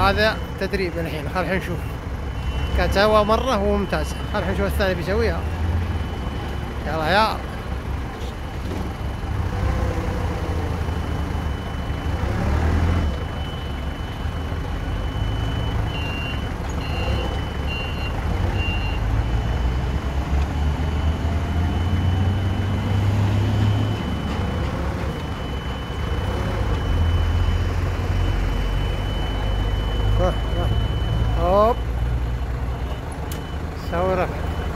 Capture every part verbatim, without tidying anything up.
هذا تدريب الحين، خل الحين نشوف. كان سوى مرة هو ممتاز، خل الحين نشوف الثاني بيسويها. يلا يا هوب سوي رفع.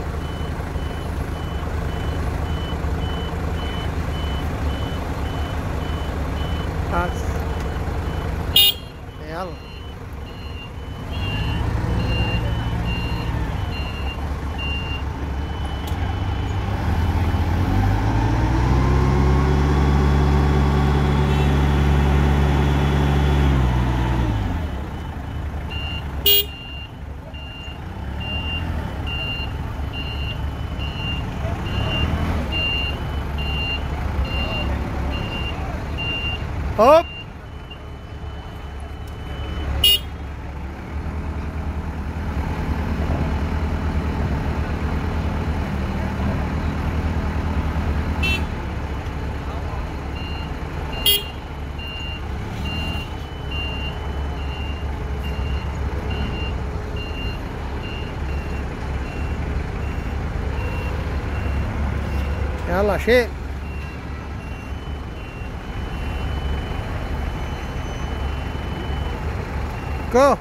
بس يلا هوب يلا شيل. جو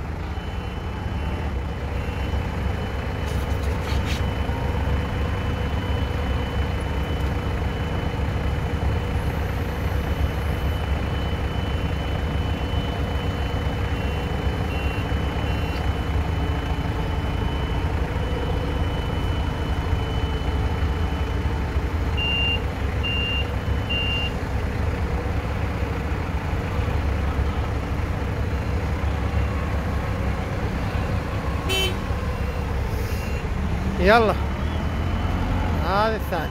يلا هذا الثاني.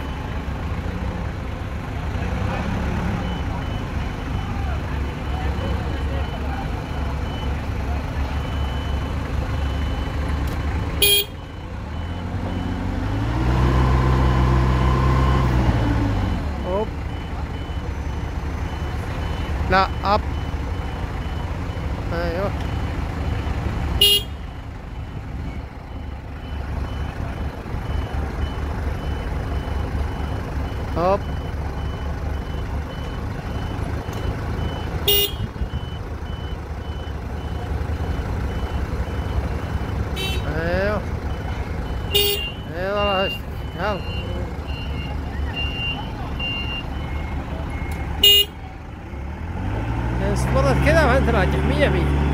هوب لا اب ايوه هوب ايوه ايوه والله اشتك. يلا استمرت كذا وانت راجع مية مية.